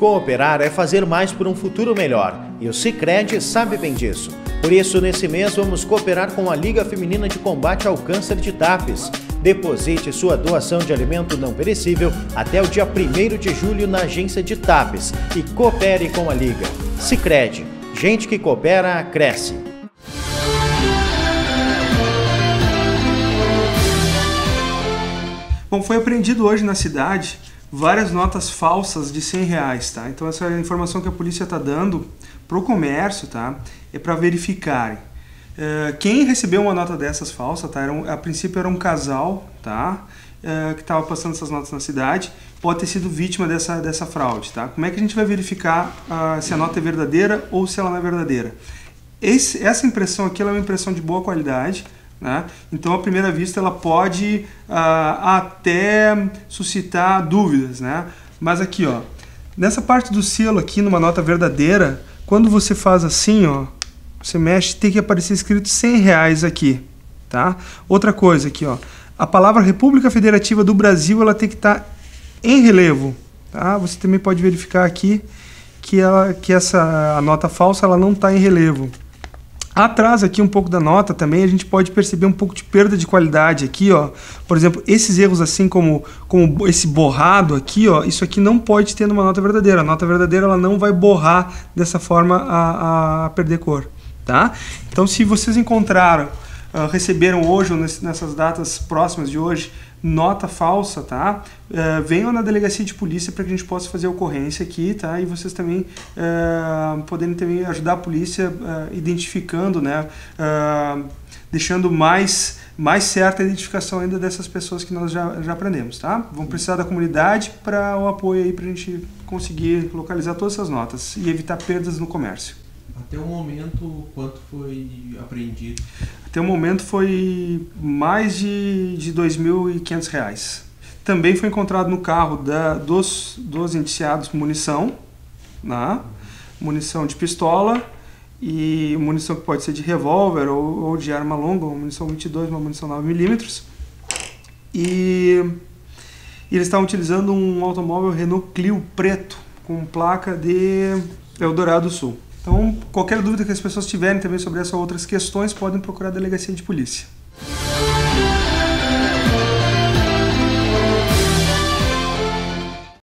Cooperar é fazer mais por um futuro melhor, e o Sicredi sabe bem disso. Por isso, nesse mês, vamos cooperar com a Liga Feminina de Combate ao Câncer de Tapes. Deposite sua doação de alimento não perecível até o dia 1º de julho na agência de Tapes e coopere com a Liga. Sicredi, gente que coopera, cresce. Bom, foi apreendido hoje na cidade várias notas falsas de R$100, tá? Então essa é a informação que a polícia está dando para o comércio, tá? É para verificarem. Quem recebeu uma nota dessas falsas, tá? A princípio era um casal, tá? Que estava passando essas notas na cidade, pode ter sido vítima dessa fraude, tá? Como é que a gente vai verificar se a nota é verdadeira ou se ela não é verdadeira? Essa impressão aqui ela é uma impressão de boa qualidade, né? Então, à primeira vista, ela pode até suscitar dúvidas, né? Mas aqui, ó, nessa parte do selo aqui, numa nota verdadeira, quando você faz assim, ó, você mexe, tem que aparecer escrito R$100 aqui, tá? Outra coisa aqui, ó, a palavra República Federativa do Brasil, ela tem que estar em relevo, tá? Você também pode verificar aqui que a nota falsa, ela não está em relevo. Atrás aqui um pouco da nota também a gente pode perceber um pouco de perda de qualidade aqui, ó. Por exemplo, esses erros assim como esse borrado aqui, ó, isso aqui não pode ter numa nota verdadeira. A nota verdadeira ela não vai borrar dessa forma a perder cor, tá? Então se vocês encontraram, receberam hoje ou nessas datas próximas de hoje, nota falsa, tá? Venham na delegacia de polícia para que a gente possa fazer a ocorrência aqui, tá? E vocês também poderem também ajudar a polícia identificando, né? Deixando mais certa a identificação ainda dessas pessoas que nós já aprendemos, tá? Vamos precisar da comunidade para o apoio aí para a gente conseguir localizar todas essas notas e evitar perdas no comércio. Até o momento, quanto foi apreendido? Até o momento foi mais de R$2.500. Também foi encontrado no carro dos indiciados munição, né? Munição de pistola e munição que pode ser de revólver ou de arma longa, uma munição 22, uma munição 9mm. E eles estavam utilizando um automóvel Renault Clio preto com placa de Eldorado do Sul. Então, qualquer dúvida que as pessoas tiverem também sobre essas outras questões, podem procurar a delegacia de polícia.